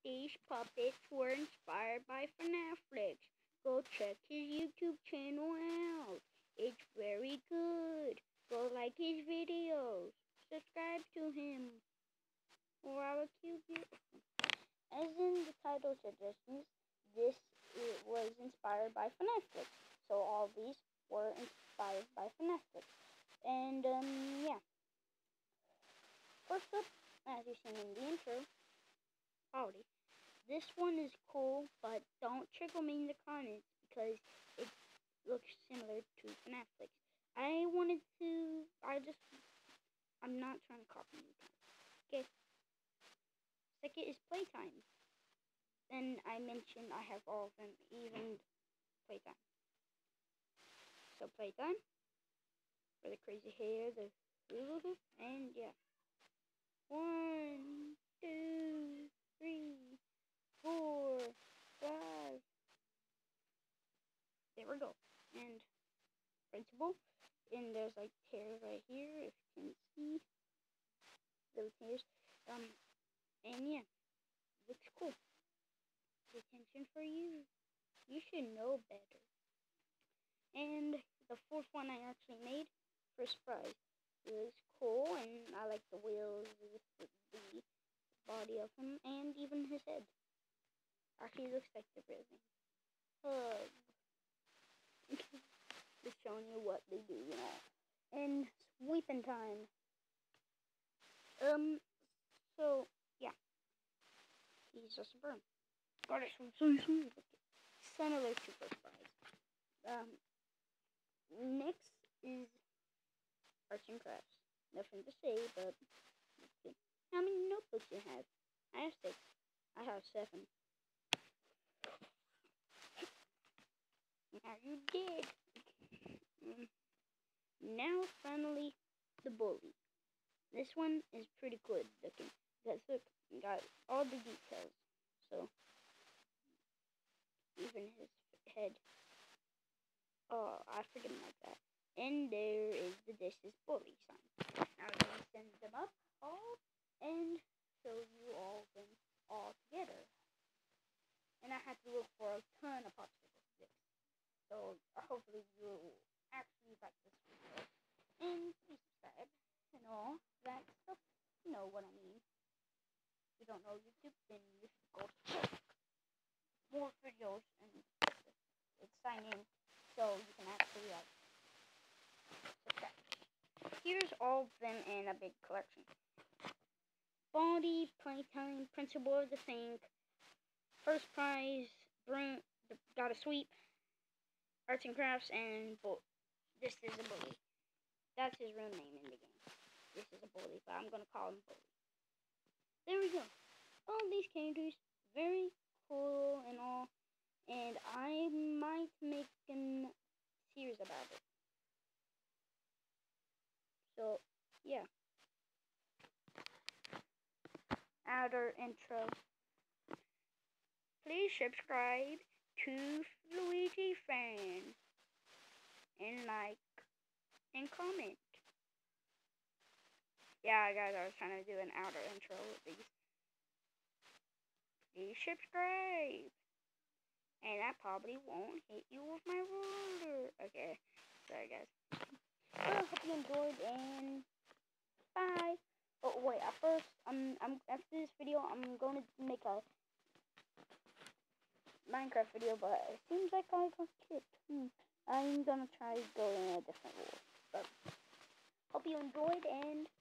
These puppets were inspired by FNAF. Go check his YouTube channel out. It's very good. Go like his videos. Subscribe to him. Or I will kill you. As in the title suggestions, this was inspired by FNAF. So all these were inspired by FNAF. And yeah. First up, as you've seen in the intro, already, this one is cool, but don't trigger me in the comments because it looks similar to FNAF. I'm not trying to copy you guys. Okay. Second is playtime. And I mentioned I have all of them, even playtime. So playtime, for the crazy hair, and yeah. 1, 2, 3, 4, 5. There we go. And principal. And there's like tears right here, if you can see. Little tears. And yeah. Looks cool. Detention for you. You should know better. And the fourth one I actually made for surprise. It was cool, and I like the wheels, the body of him, and even his head. Actually, looks like the real thing. Hug. Just showing you what they do, you know. And sweeping time. So yeah, he's just a broom. Got it. Similar to surprise. Next is arts and crafts. Nothing to say, but okay. How many notebooks you have? I have 6. I have 7. Now you did. Now finally the bully. This one is pretty good looking. Because look, got all the details. So even his head. Oh, I forget him like that. And there is the "This is Bully" sign. Now I'm gonna send them up all and show you all of them all together. And I had to look for a ton of popsicle sticks. So hopefully you actually like this video. And please subscribe and all that stuff. You know what I mean. If you don't know YouTube, then you should go check more videos and sign in so you can actually subscribe. Here's all of them in a big collection. Baldi, playtime, principal of the sink, first prize, broom, gotta sweep, arts and crafts, and this is a bully. That's his real name in the game. This is a bully, but I'm gonna call him Bully. There we go. All these characters, very cool and all, and I might make a series about it. So yeah. Outer intro. Please subscribe to Luigi Fan and like and comment. Yeah, guys, I was trying to do an outer intro with these. Please subscribe. And I probably won't hit you with my ruler. Okay, sorry guys. Well, hope you enjoyed and bye. Oh wait, at first, after this video, I'm going to make a Minecraft video, but it seems like I got skipped. I'm gonna try going in a different rule. But hope you enjoyed and